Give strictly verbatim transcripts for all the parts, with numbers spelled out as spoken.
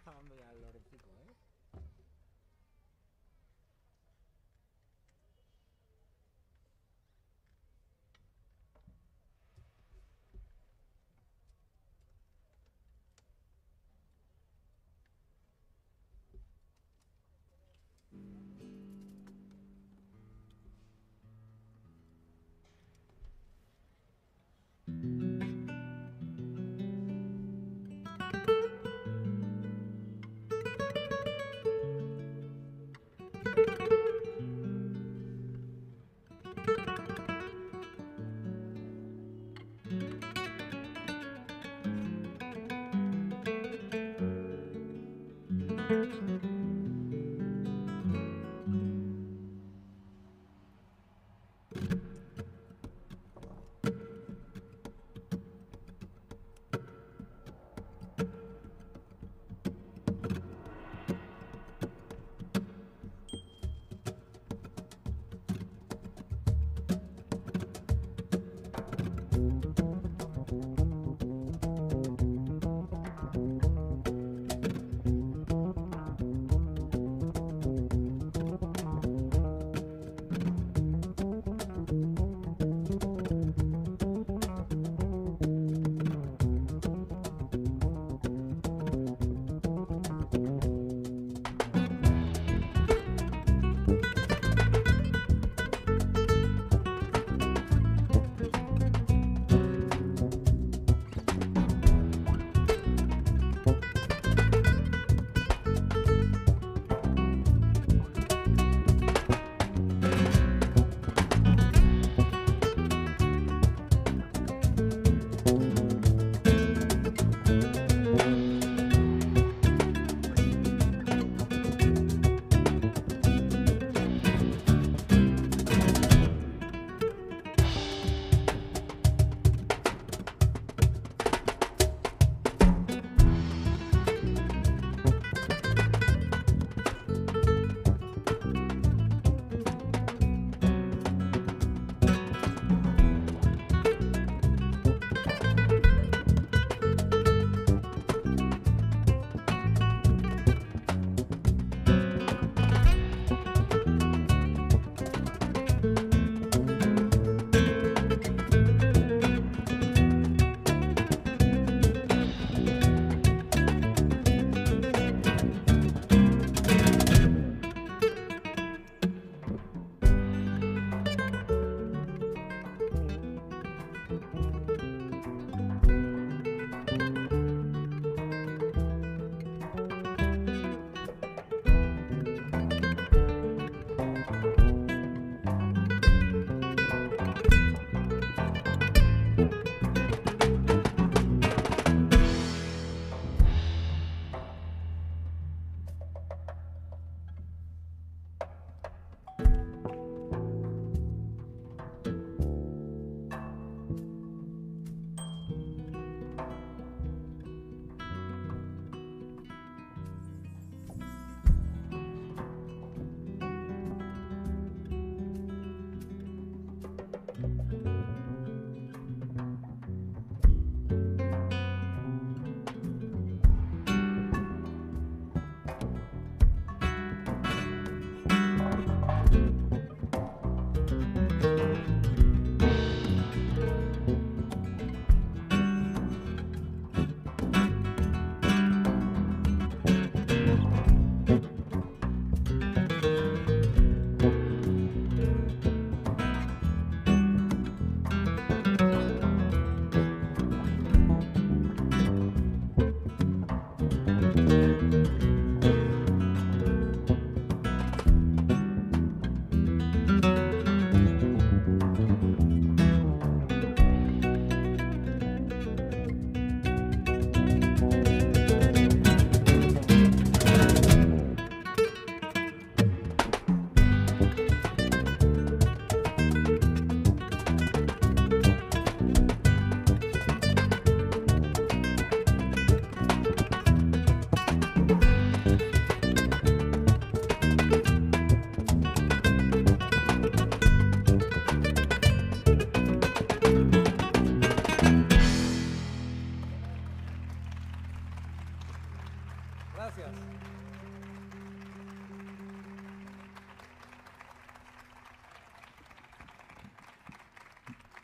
está dando ya el Lorencico, ¿eh?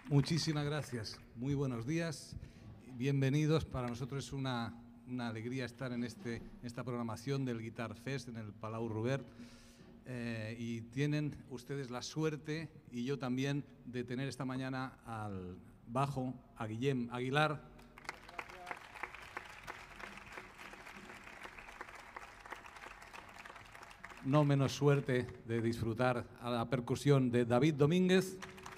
Muchísimas gracias. Muy buenos días. Bienvenidos. Para nosotros es una, una alegría estar en este, esta programación del Guitar Fest en el Palau Robert. Eh, y tienen ustedes la suerte, y yo también, de tener esta mañana al bajo a Guillem Aguilar. No menos suerte de disfrutar a la percusión de David Domínguez.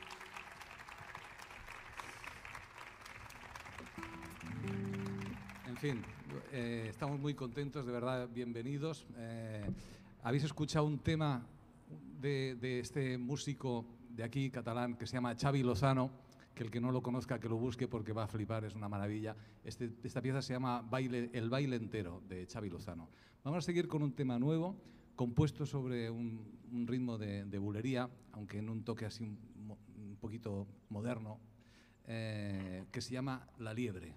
En fin, eh, estamos muy contentos, de verdad, bienvenidos. Eh, Habéis escuchado un tema de, de este músico de aquí, catalán, que se llama Xavi Lozano, que el que no lo conozca, que lo busque porque va a flipar, es una maravilla. Este, esta pieza se llama baile, El baile entero, de Xavi Lozano. Vamos a seguir con un tema nuevo, compuesto sobre un, un ritmo de, de bulería, aunque en un toque así un, un poquito moderno, eh, que se llama La liebre.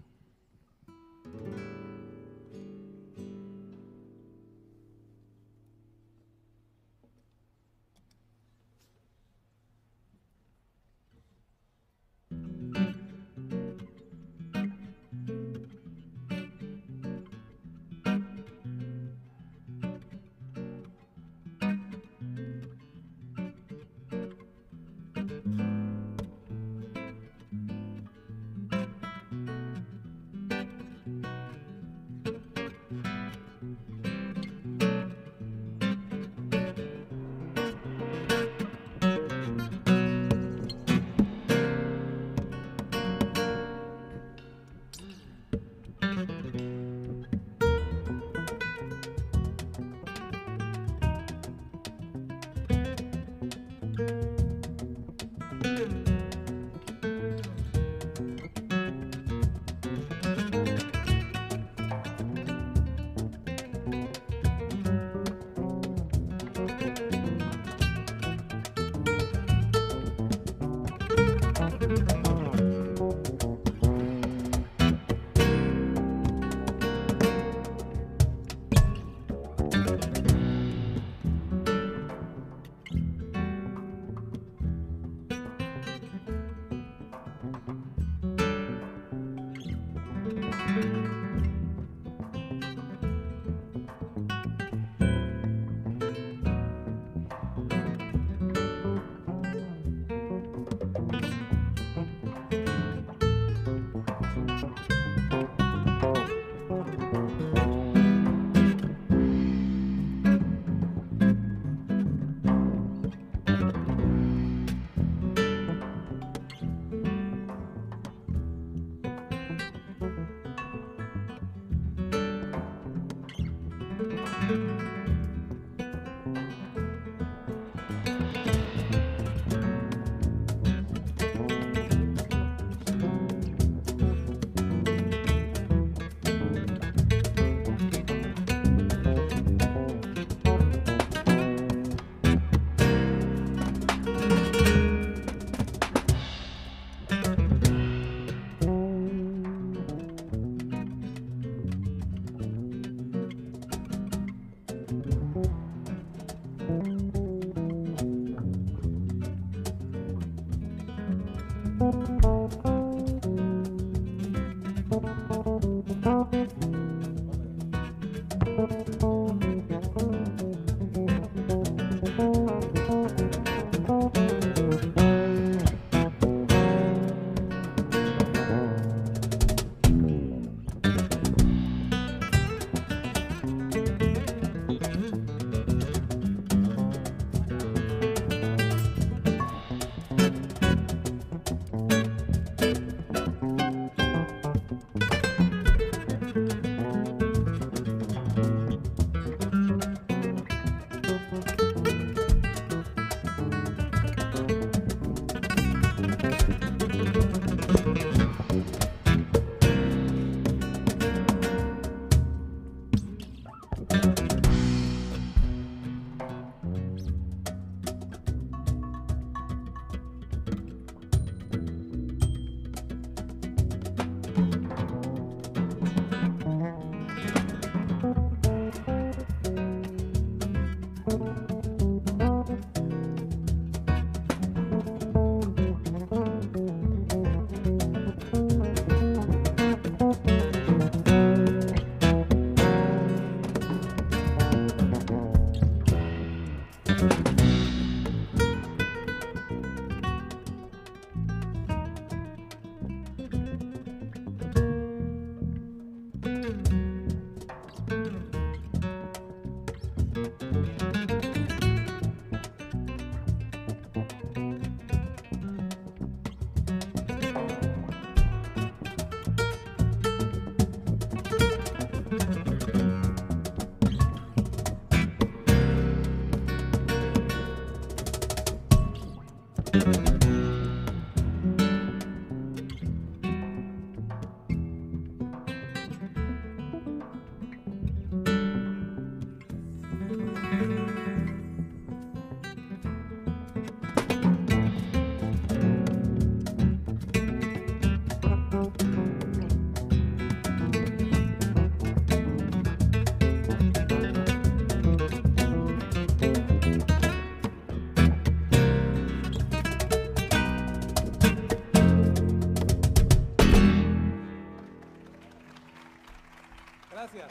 Gracias.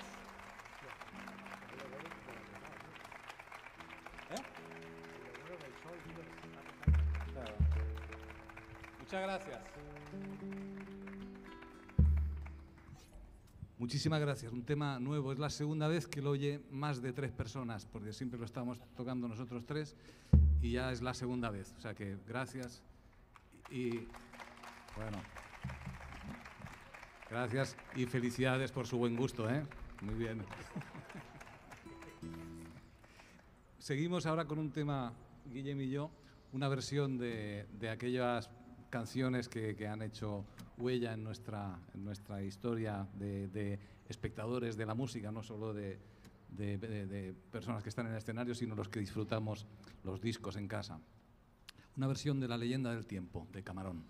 ¿Eh? Claro. Muchas gracias. Muchísimas gracias. Un tema nuevo. Es la segunda vez que lo oye más de tres personas, porque siempre lo estamos tocando nosotros tres y ya es la segunda vez. O sea que gracias. Y bueno, gracias y felicidades por su buen gusto, ¿eh? Muy bien. Seguimos ahora con un tema, Guillem y yo, una versión de, de aquellas canciones que, que han hecho huella en nuestra, en nuestra historia de, de espectadores de la música, no solo de, de, de, de personas que están en el escenario, sino los que disfrutamos los discos en casa. Una versión de La leyenda del tiempo, de Camarón.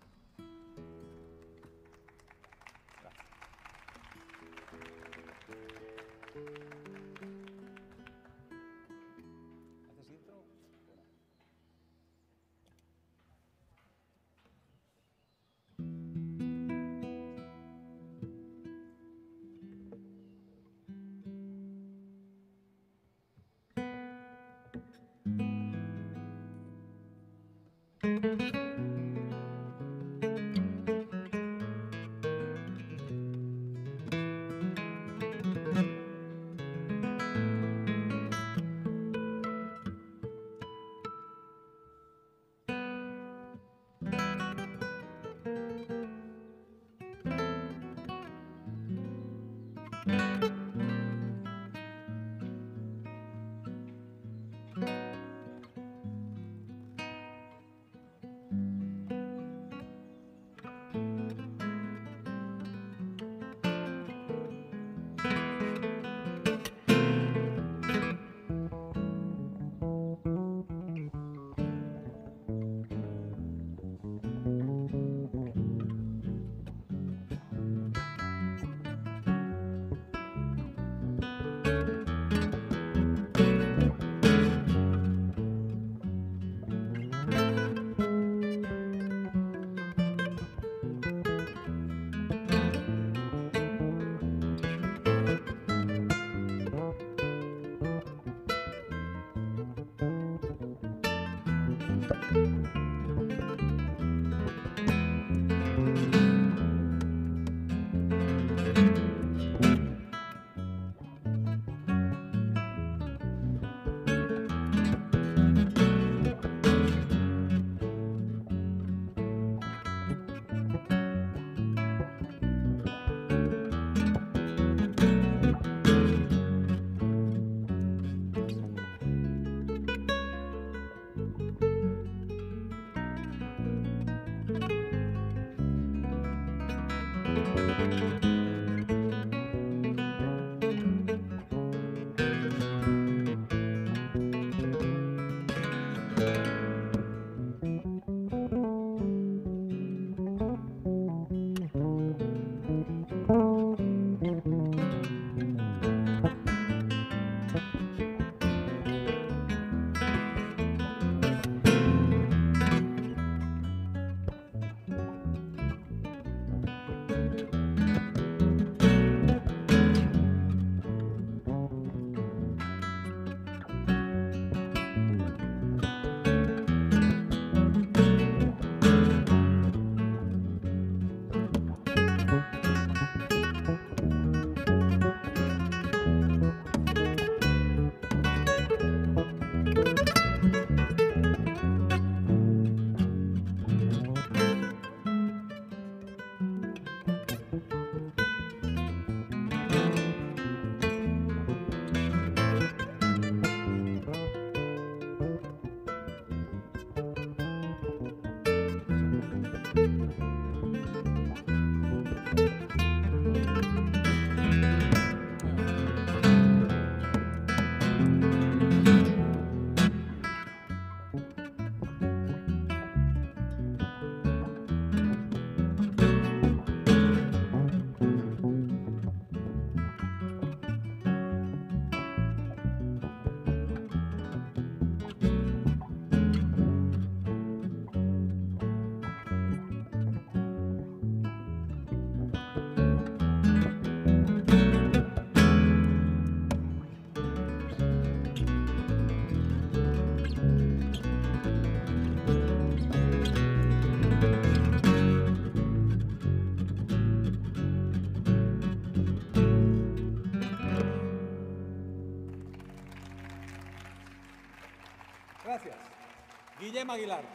Aguilar.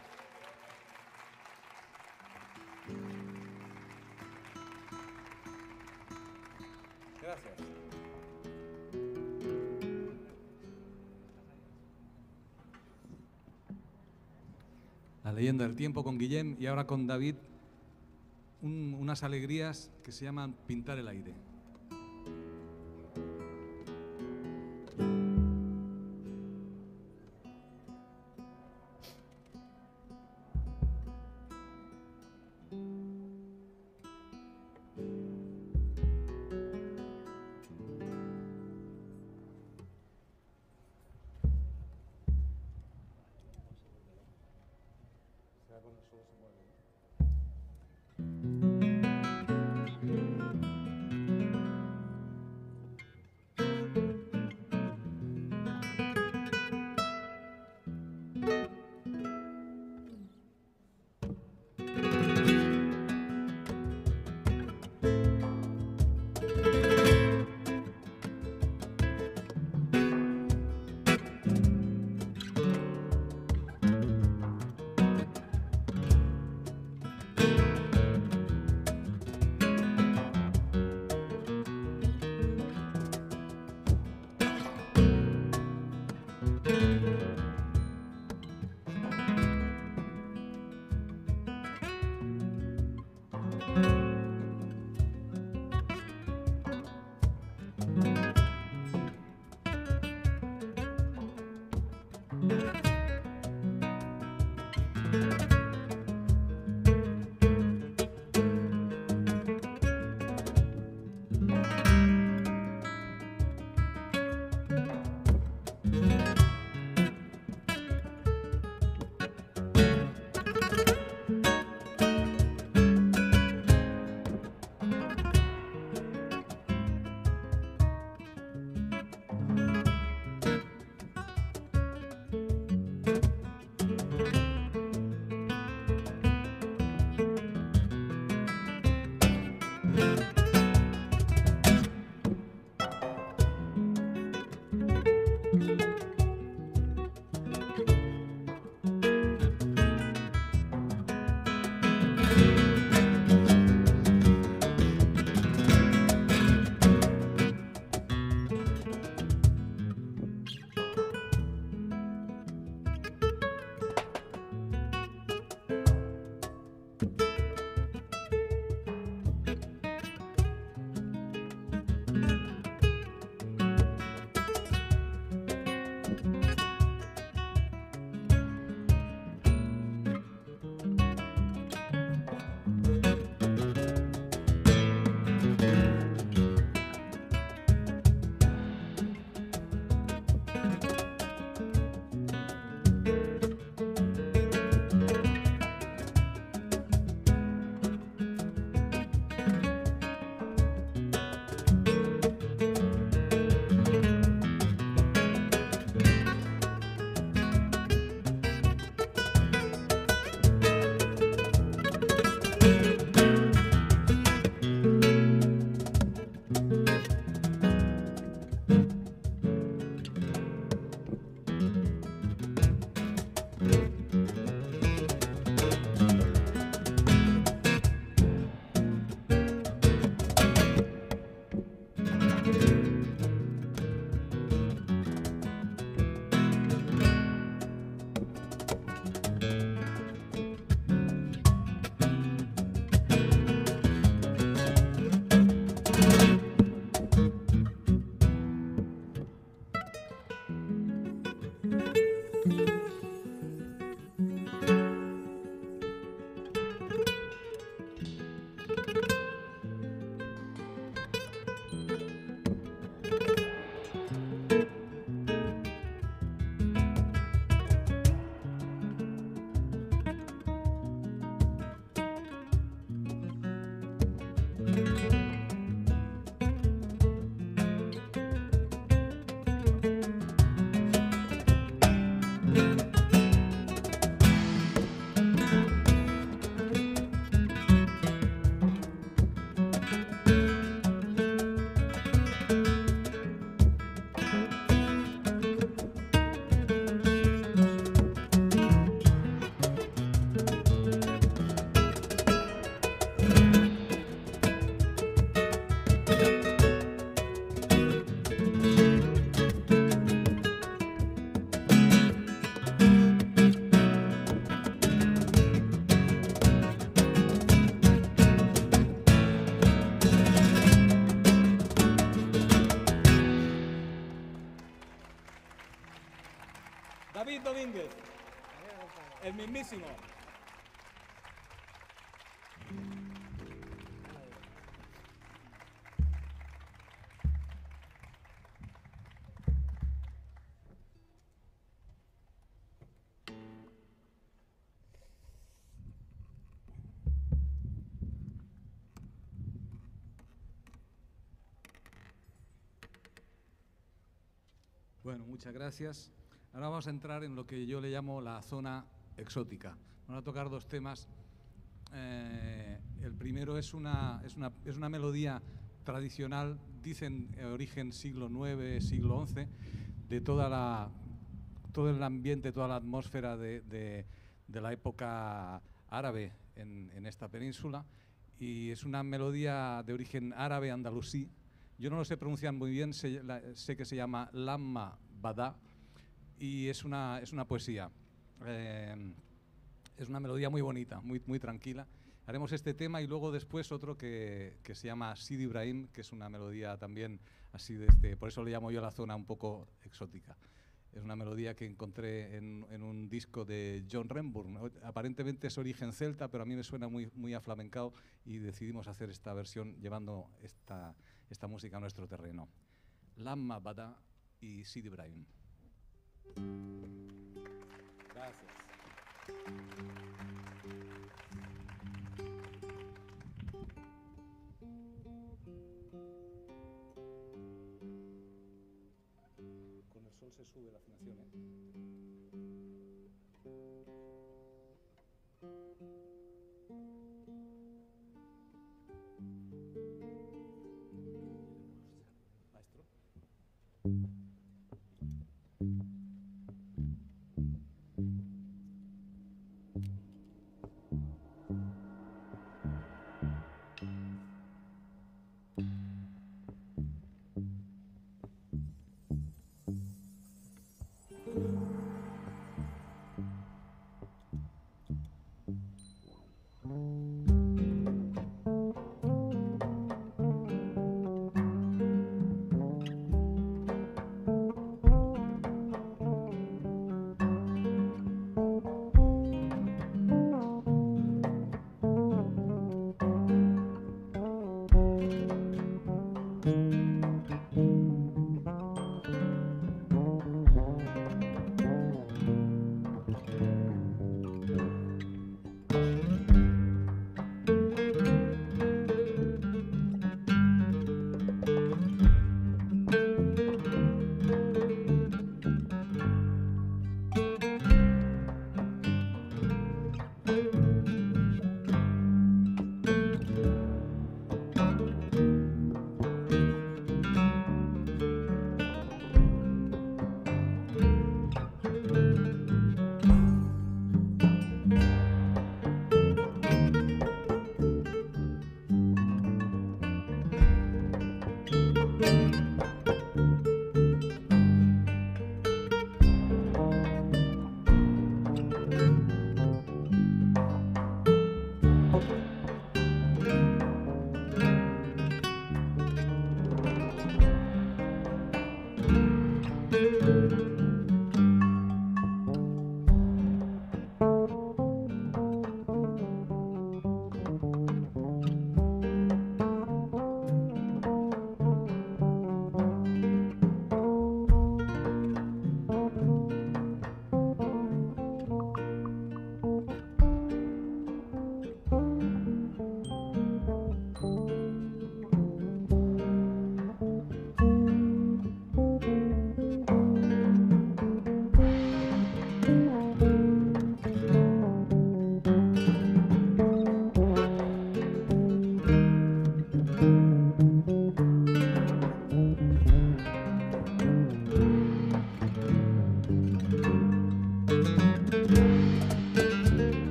Gracias. La leyenda del tiempo con Guillem y ahora con David, un, unas alegrías que se llaman pintar el aire. David Domínguez, el mismísimo. Bueno, muchas gracias. Ahora vamos a entrar en lo que yo le llamo la zona exótica. Vamos a tocar dos temas. Eh, el primero es una, es, una, es una melodía tradicional, dicen eh, origen siglo nueve, siglo once, de toda la, todo el ambiente, toda la atmósfera de, de, de la época árabe en, en esta península. Y es una melodía de origen árabe andalusí. Yo no lo sé pronunciar muy bien, sé, la, sé que se llama Lamma Bada y es una, es una poesía. Eh, es una melodía muy bonita, muy, muy tranquila. Haremos este tema y luego después otro que, que se llama Sidi Ibrahim, que es una melodía también así de este, por eso le llamo yo la zona un poco exótica. Es una melodía que encontré en, en un disco de John Renbourn. Aparentemente es origen celta, pero a mí me suena muy, muy aflamencado y decidimos hacer esta versión llevando esta, esta música a nuestro terreno. Lamma Bada y Sidi Ibrahim. Gracias. Con el sol se sube la afinación, ¿eh? Maestro.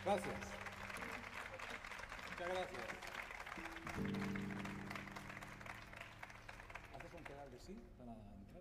Gracias. Muchas gracias. ¿Haces un pedal de sí para entrar?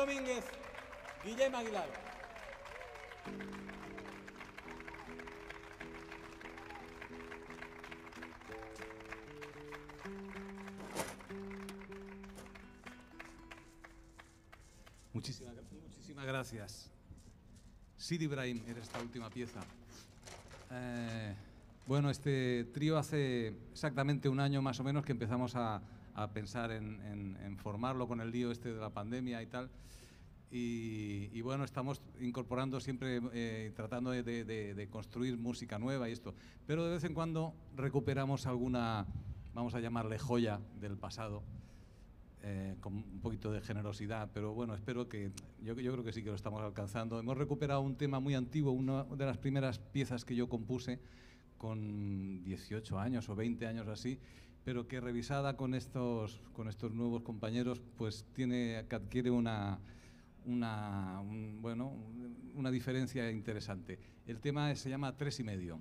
Domínguez, Guillem Aguilar. Muchísimas, muchísimas gracias. Sid Ibrahim era esta última pieza. Eh, bueno, este trío hace exactamente un año más o menos que empezamos a, a pensar en, en, en formarlo con el lío este de la pandemia y tal. Y, y bueno, estamos incorporando siempre, eh, tratando de, de, de construir música nueva y esto. Pero de vez en cuando recuperamos alguna, vamos a llamarle joya del pasado. Eh, con un poquito de generosidad, pero bueno, espero que, yo, yo creo que sí que lo estamos alcanzando. Hemos recuperado un tema muy antiguo, una de las primeras piezas que yo compuse con dieciocho años o veinte años así, pero que revisada con estos, con estos nuevos compañeros, pues tiene, que adquiere una, una, un, bueno, una diferencia interesante. El tema se llama Tres y Medio.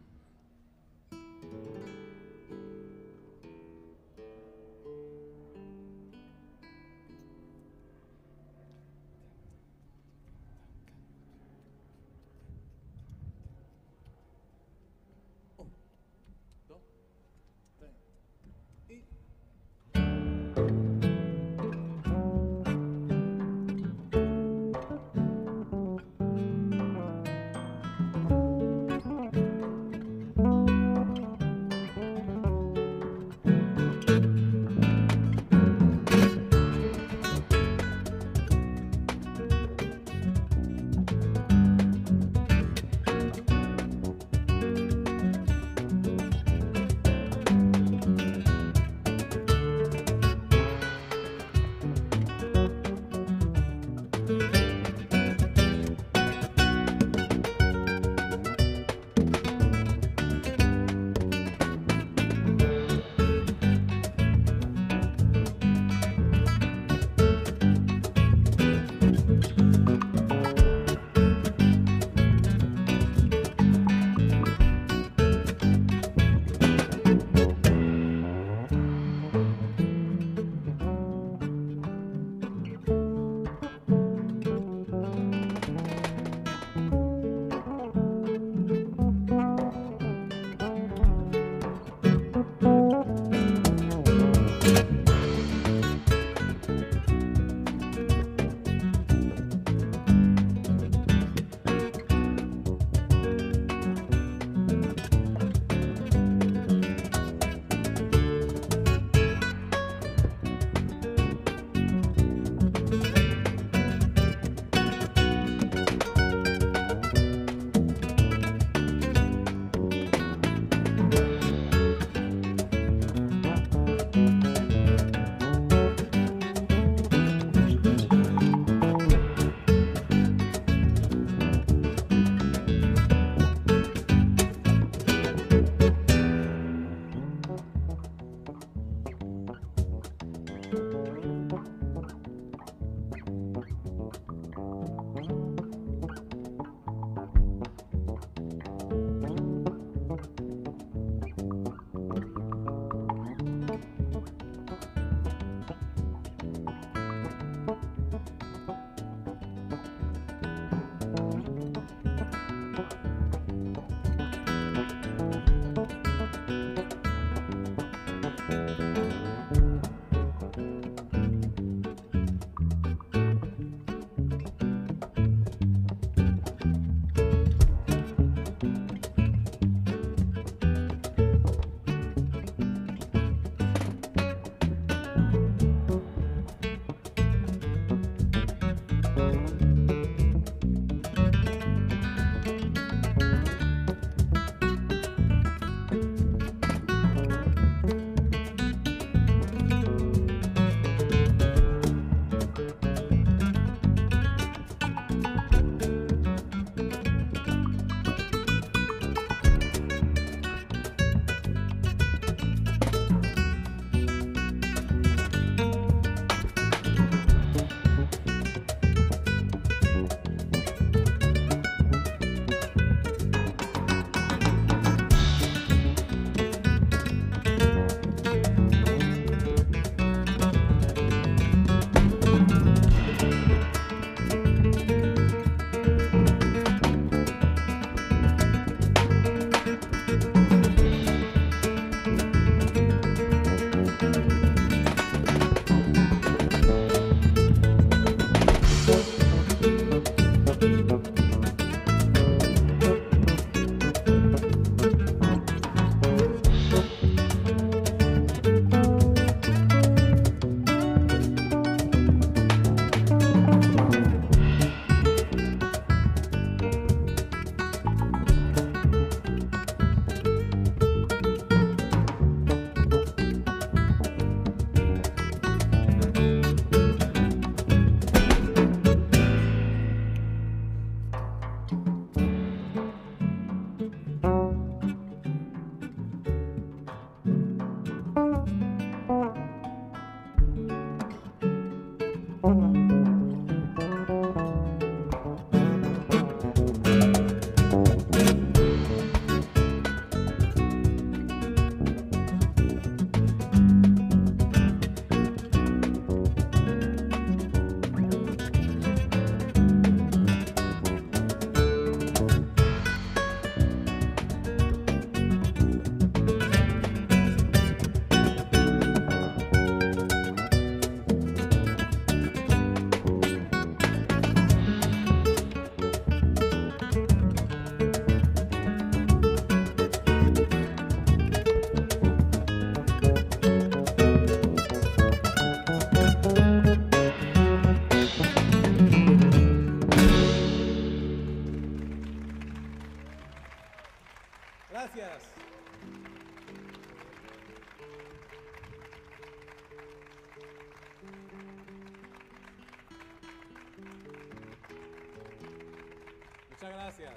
Muchas gracias.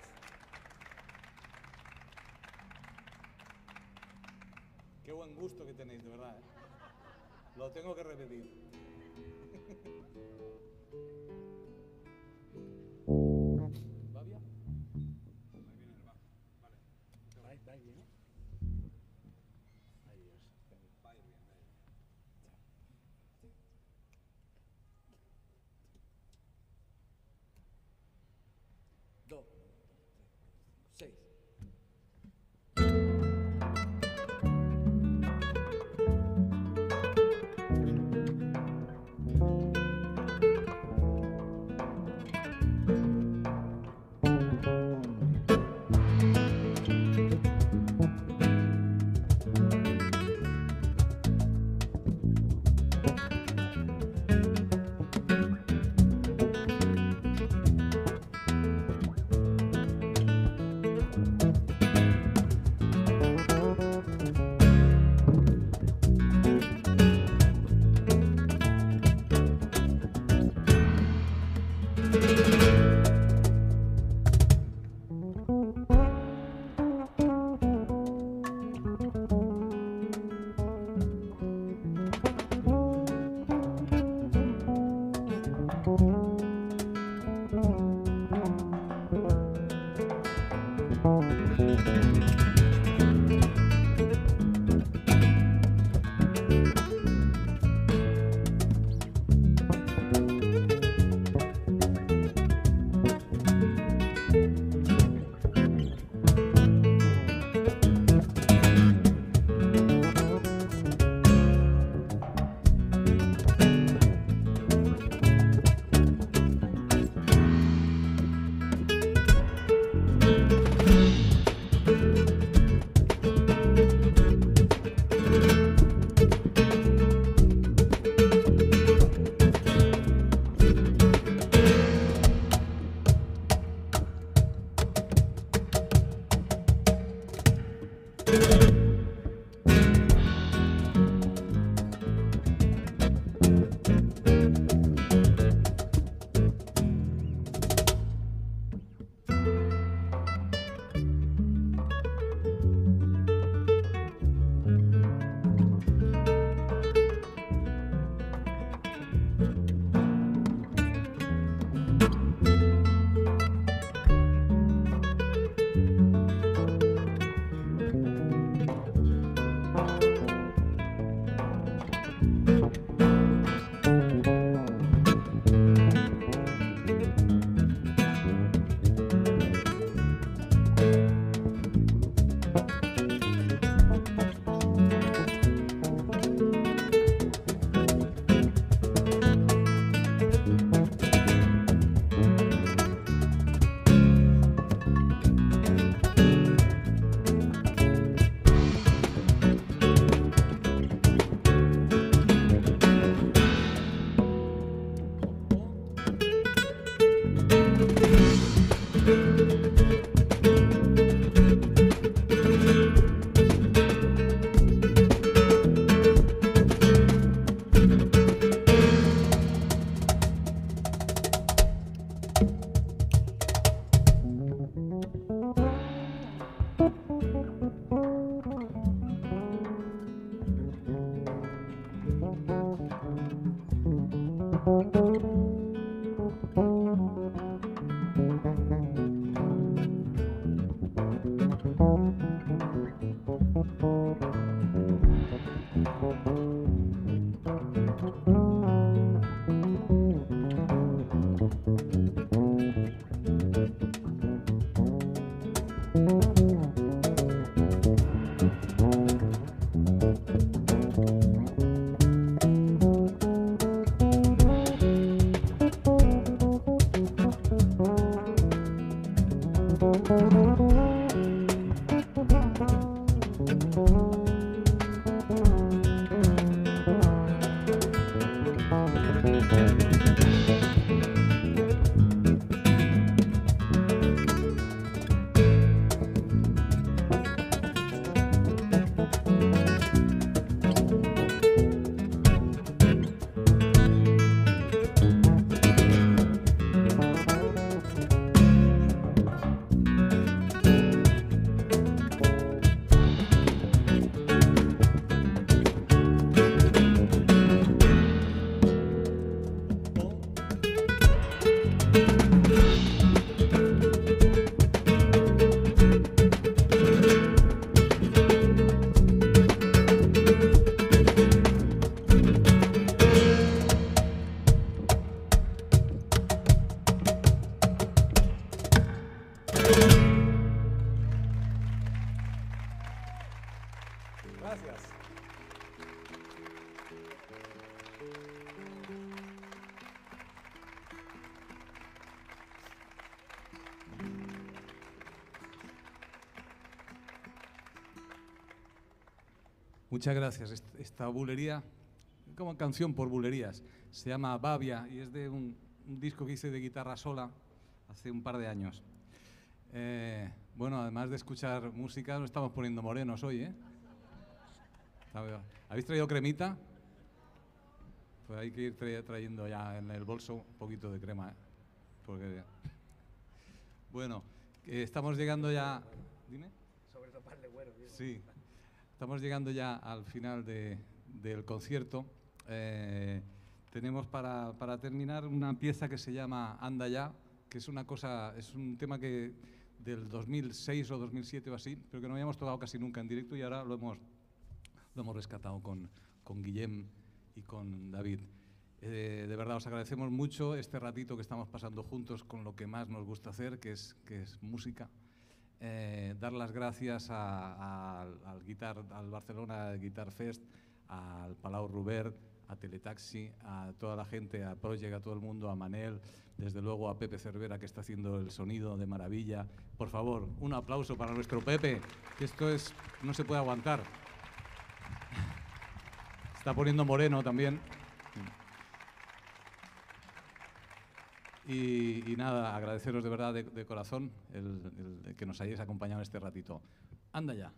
Qué buen gusto que tenéis, de verdad, ¿eh? Lo tengo que repetir. ¿Va bien? Ahí viene el bajo. Vale. ¿Va, va bien? Ay, Dios. Va a ir bien, va a ir bien. Dos, seis. Gracias. Muchas gracias. Esta bulería, como canción por bulerías, se llama Bavia y es de un, un disco que hice de guitarra sola hace un par de años. Eh, bueno, además de escuchar música, nos estamos poniendo morenos hoy, ¿eh? ¿Habéis traído cremita? Pues hay que ir tra trayendo ya en el bolso un poquito de crema, ¿eh? Porque... Bueno, eh, estamos llegando ya... ¿Dime? Sobre sopar de güero. Sí. Estamos llegando ya al final de, del concierto. Eh, tenemos para, para terminar una pieza que se llama Anda ya, que es una cosa, es un tema que del dos mil seis o dos mil siete o así, pero que no habíamos tocado casi nunca en directo y ahora lo hemos, lo hemos rescatado con, con Guillem y con David. Eh, de verdad os agradecemos mucho este ratito que estamos pasando juntos con lo que más nos gusta hacer, que es, que es música. Eh, dar las gracias a, a, al, guitar, al Barcelona Guitar Fest, al Palau Robert, a Teletaxi, a toda la gente, a Project, a todo el mundo, a Manel, desde luego a Pepe Cervera, que está haciendo el sonido de maravilla. Por favor, un aplauso para nuestro Pepe, que esto es, no se puede aguantar. Está poniendo moreno también. Y, y nada, agradeceros de verdad de, de corazón el, el, el que nos hayáis acompañado este ratito. Anda ya.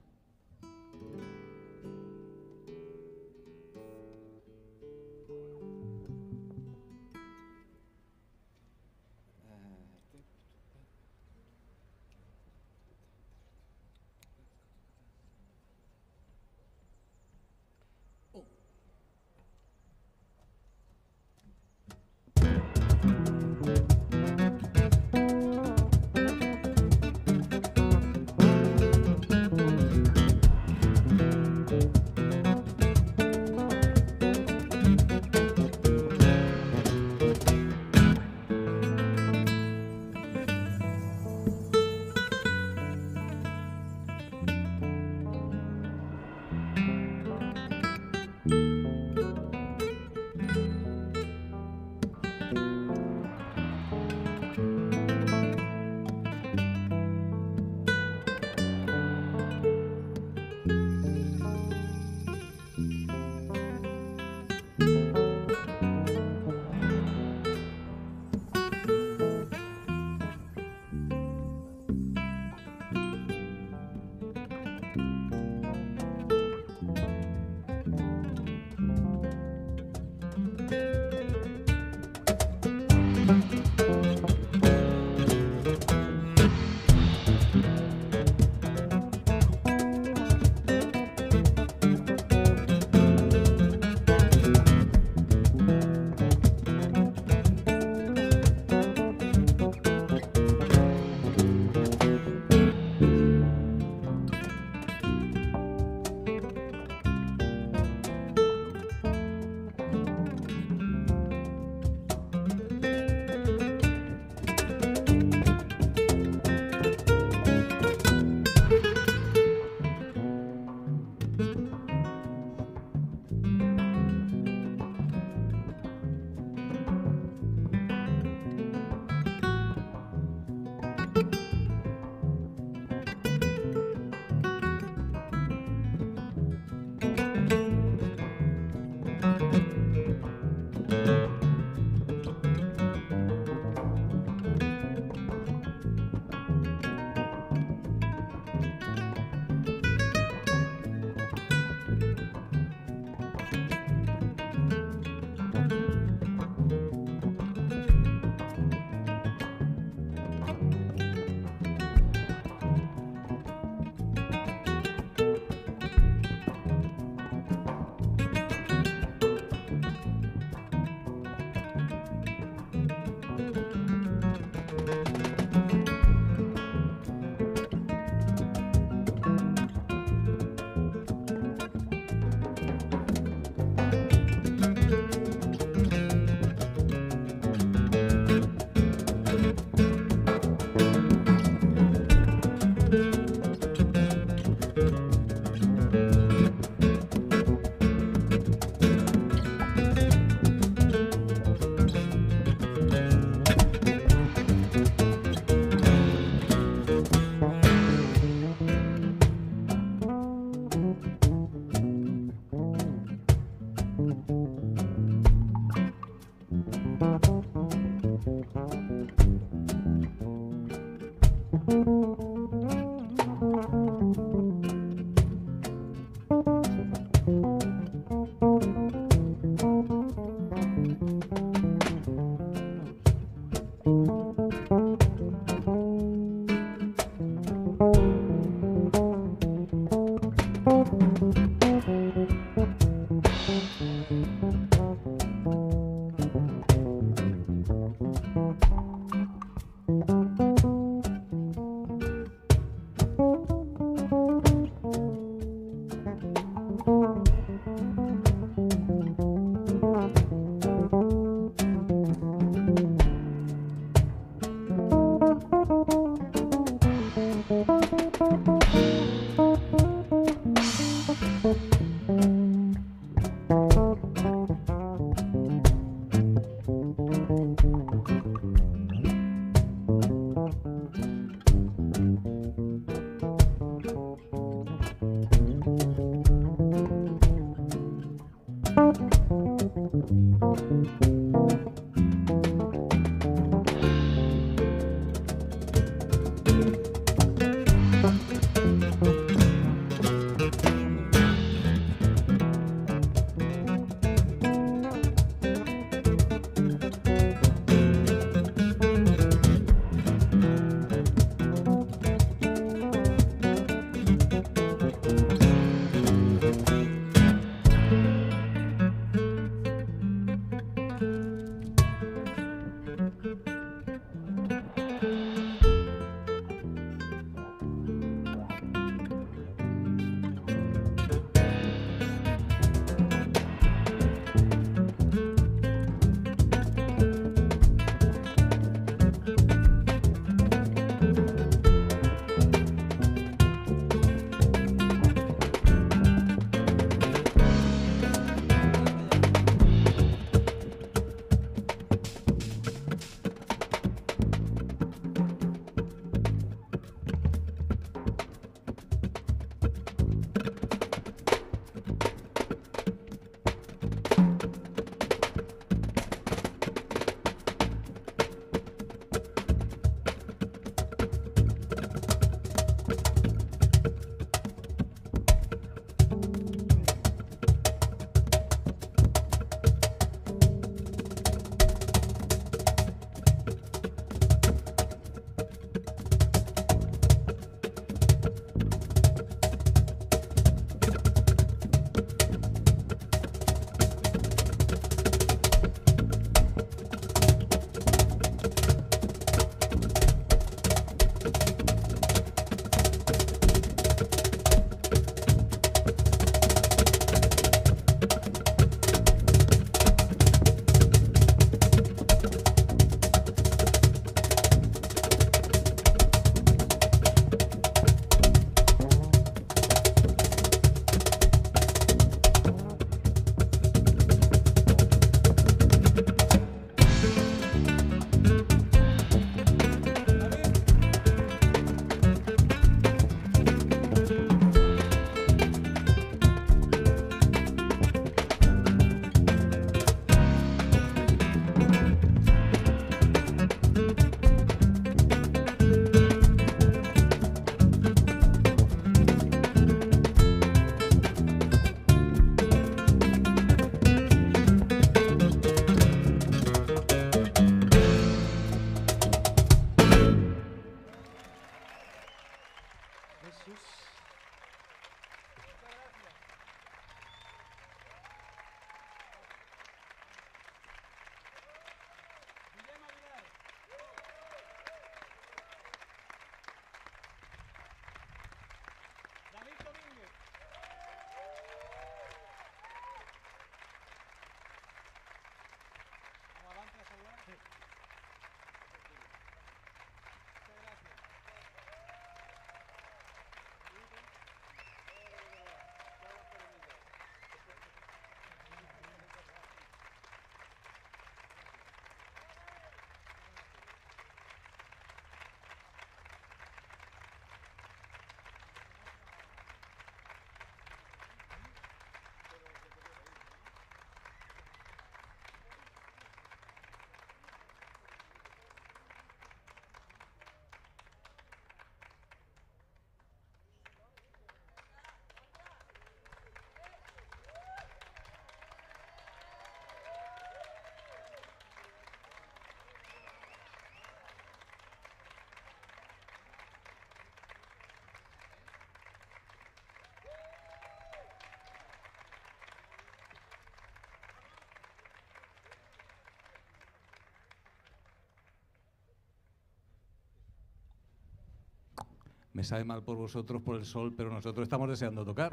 Me sabe mal por vosotros, por el sol, pero nosotros estamos deseando tocar.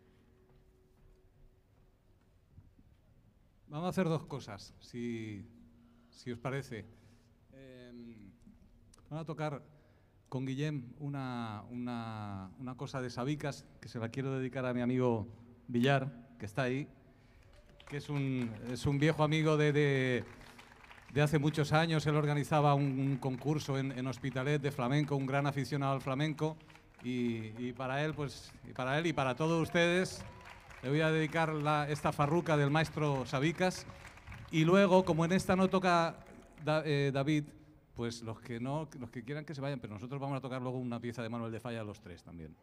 Vamos a hacer dos cosas, si, si os parece. Eh, vamos a tocar con Guillem una, una, una cosa de Sabicas, que se la quiero dedicar a mi amigo Villar, que está ahí, que es un, es un viejo amigo de, de, de hace muchos años. Él organizaba un, un concurso en, en Hospitalet de flamenco, un gran aficionado al flamenco, y, y para él, pues, y para él y para todos ustedes, le voy a dedicar la, esta farruca del maestro Sabicas. Y luego, como en esta no toca da, eh, David, pues los que, no, los que quieran que se vayan, pero nosotros vamos a tocar luego una pieza de Manuel de Falla los tres también.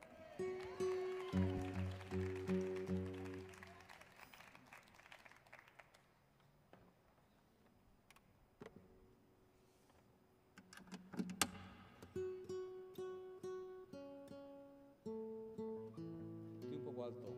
Estoy un poco alto.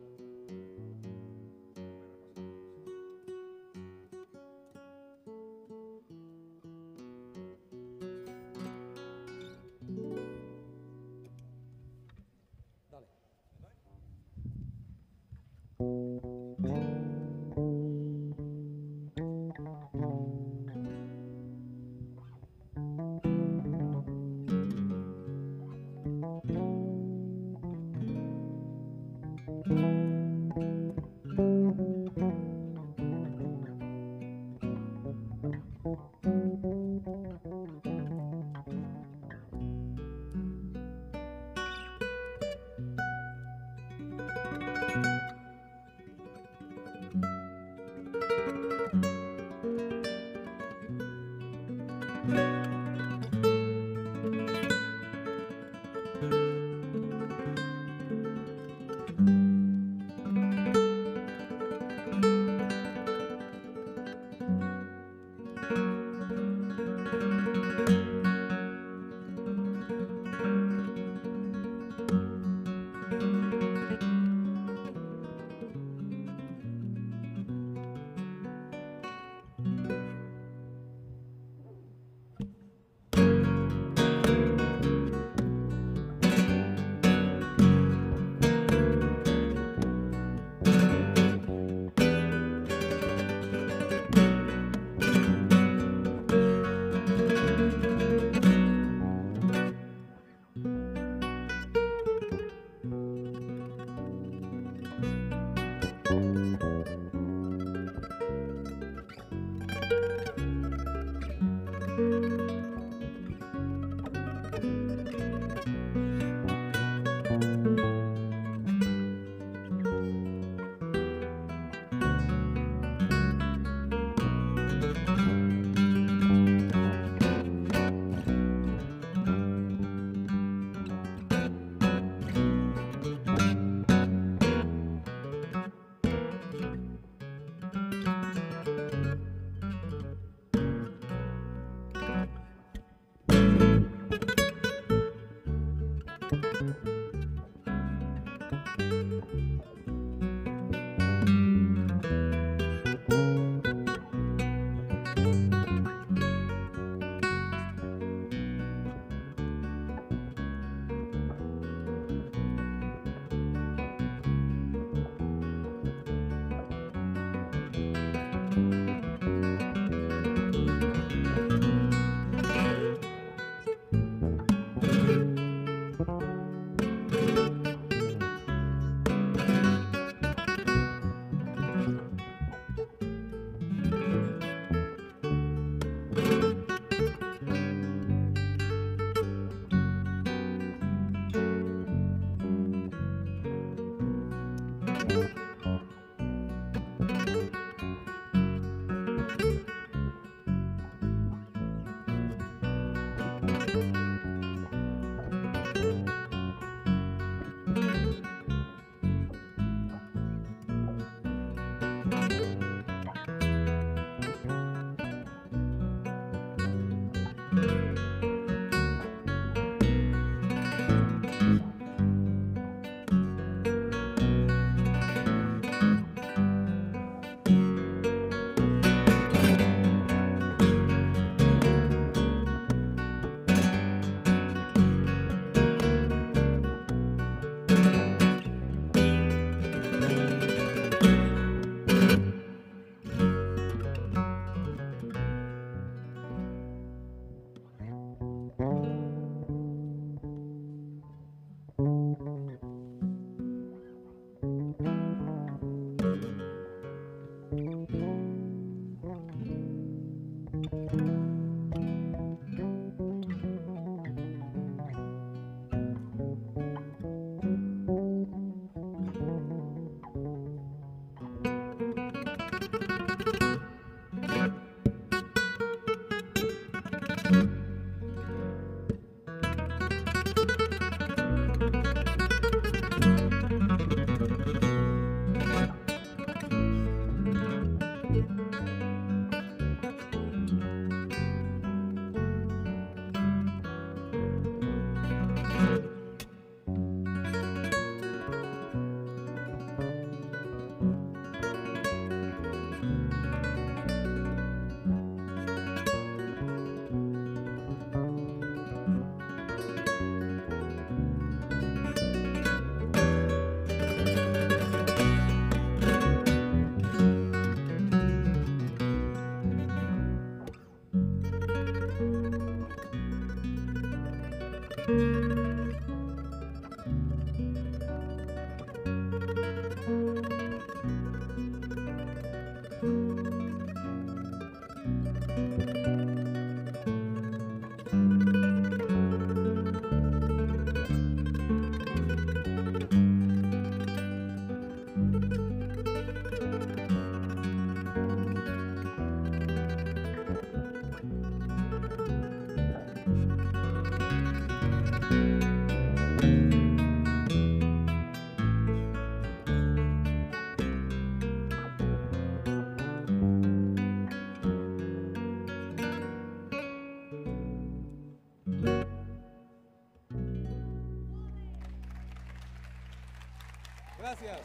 Gracias.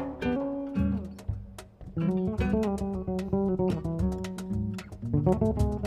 Thank you.